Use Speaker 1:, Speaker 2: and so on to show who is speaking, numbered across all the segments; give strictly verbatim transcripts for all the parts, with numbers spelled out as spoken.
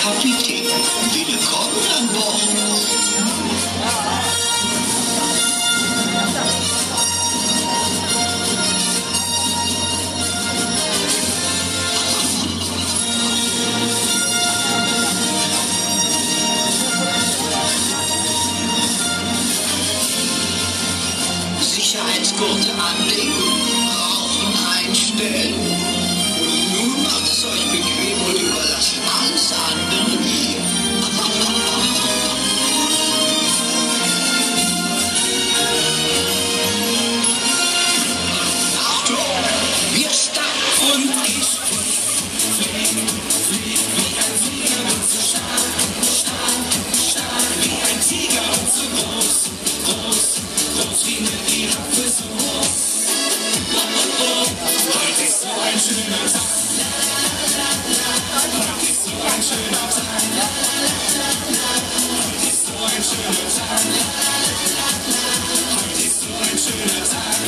Speaker 1: Kapitän, willkommen an Bord. Sicherheitsgurte anlegen, Rauchen einstellen. Und nun macht es euch bequem und überlasst alles andere mir. Achtung, wir starten und ich fliegen, fliegen wie ein Tiger und so stark, stark, stark wie ein Tiger und so groß, groß, groß wie eine Giraffe so hoch. Oh, oh, oh, heute ist so ein schöner Tag. Heute ist so ein schöner Tag. Heute ist so ein schöner Tag. Heute ist so ein schöner Tag.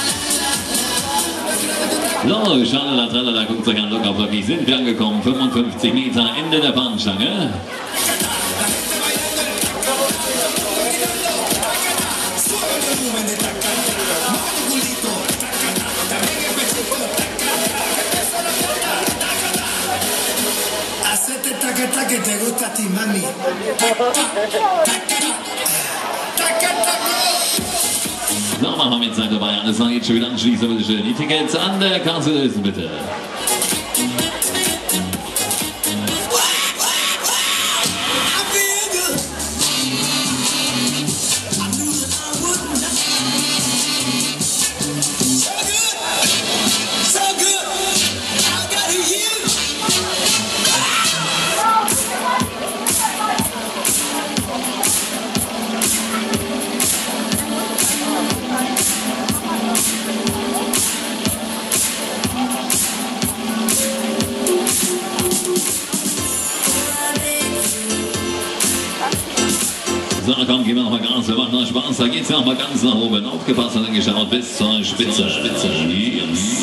Speaker 2: So, Schalala, Tralala, guckt euch an, locker flockig sind wir angekommen. fünfundfünfzig Meter, Ende der Bahnstange.
Speaker 3: Hacete taqueta que te gusta a ti, mami.
Speaker 2: So, machen wir mit Zeit dabei. Alles noch jetzt schon wieder anschließen, bitte schön. Die Tickets an der Kasse lösen, bitte. So, komm, gehen wir noch mal Gas, wir machen noch Spaß, da geht's ja noch mal ganz nach oben. Aufgepasst und geschaut bis zur Spitze. Zur Spitze. Yes.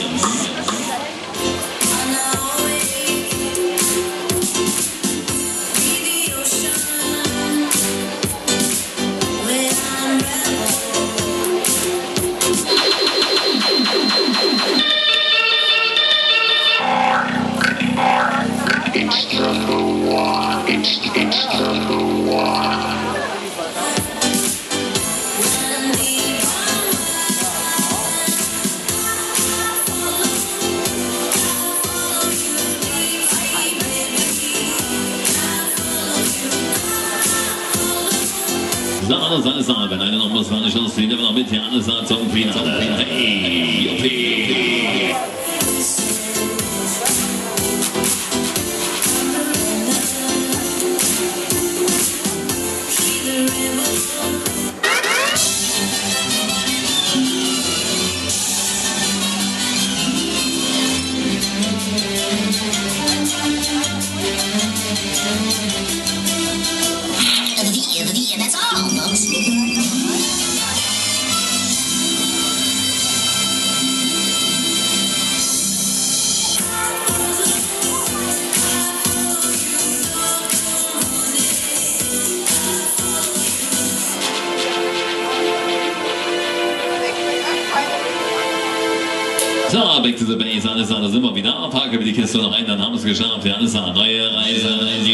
Speaker 1: It's number one. It's, it's number one.
Speaker 2: So, alles, alles, alles. Wenn einer noch was war, nicht aus, nehmen wir noch mit hier alles zum Finale. Hey, okay.
Speaker 4: That's all, folks.
Speaker 2: So, back to the base, alles da, da sind wir wieder. Packen wir die Kiste noch ein, dann haben wir es geschafft. Ja, alles da, neue Reise.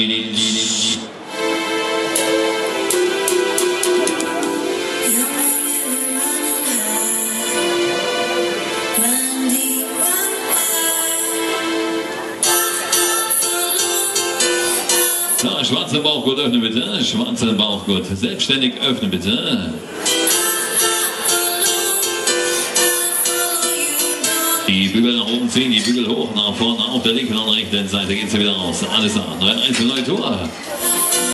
Speaker 2: So, schwarzer Bauchgurt öffnen bitte. Schwarzer Bauchgurt. Selbstständig öffnen bitte. Die Bügel nach oben ziehen, die Bügel hoch, nach vorne auf der linken und rechten Seite geht es wieder raus. Alles da. Neue Reise, neue Tour.